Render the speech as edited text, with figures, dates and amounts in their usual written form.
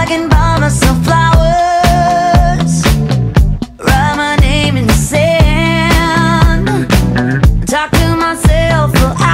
I can buy myself flowers, write my name in the sand, talk to myself for hours.